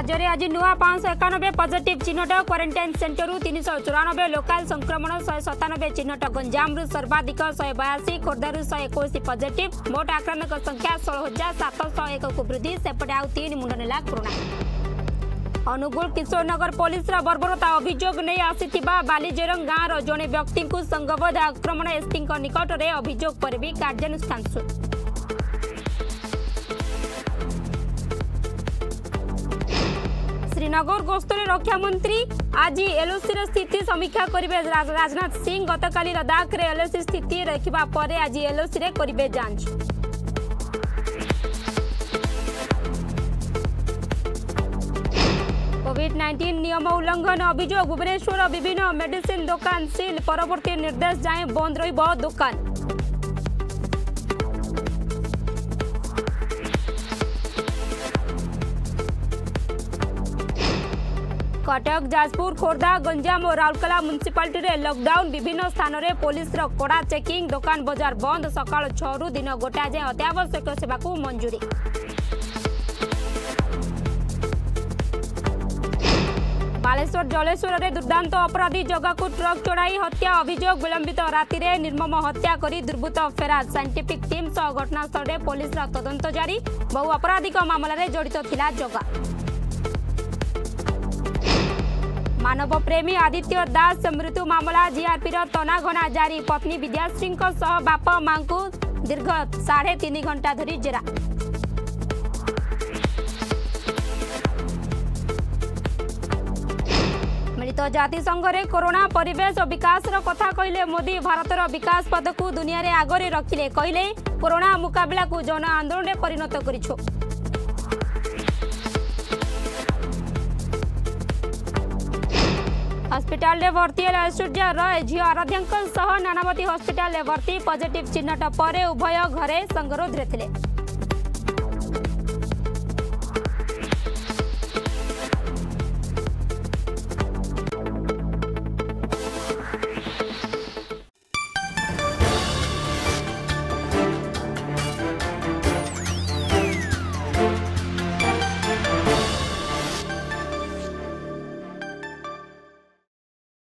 राज्य में आज नुआ 591 positive Chinhat quarantine centre 394 local संक्रमण 197 चिन्हट गंजाम सर्वाधिक 182 खोर्धारू 121 पॉजिटिव मोट आक्रांत संख्या 16,701 को वृद्धि सेपटे आउ 3 मुंड नेला कोरोना। अनुगुल किशोरनगर पुलिस बर्बरता अभियोग नहीं आसीथिबा बालीजेरंग गाँव जड़े व्यक्ति को संगबद्ध आक्रमण एसपी निकट में अभियोग पर भी कार्यानुष्ठान शुरू। श्रीनगर गस्तर रक्षा मंत्री आज एलओसी स्थिति समीक्षा करेंगे। राजनाथ सिंह गतकाली लद्दाख रे एलओसी स्थिति रखा पर आज एलओसी रे करेंगे जांच। कोविड-19 नियम उल्लंघन अभियोग भुवनेश्वर विभिन्न मेडिसिन दुकान सील परवर्ती निर्देश जाए बंद रहिबो दुकान। कटक जाजपुर खोर्धा गंजाम और राउरकेला म्युनिसिपालिटी रे लॉकडाउन विभिन्न स्थान में पुलिस कड़ा चेकिंग दुकान बजार बंद सकाळ 6 रु दिन 1 जाए अत्यावश्यक सेवा को मंजूरी। बालेश्वर जलेश्वर में दुर्दांत अपराधी जगह को ट्रक चढ़ाई हत्या अभियोग विलंबित राति रे निर्मम हत्या करी दुर्बृत्त फेरार। साइंटिफिक टीम सह घटनास्थल में पुलिस तदंत जारी। बहु आपराधिक मामला में जड़ित थिला जगह। मानव प्रेमी आदित्य दास मृत्यु मामला जीआरपी तनाघना जारी। पत्नी विद्याश्री सह बाप मां को दीर्घ 3.5 घंटा धरी जेरा। मिलित जातिसंघ रे कोरोना परिवेश और विकास कथा कहले मोदी। भारतर विकास पद को दुनिया रे आगरे रखिले कहले कोरोना मुकाबला को जन आंदोलन में परिणत करिछो। हॉस्पिटल में भर्ती ऐश्वर्या राय झील आराध्या नानावती हॉस्पिटल में भर्ती पॉजिटिव चिन्हट पर उभय घरे संगरोध रे थिले।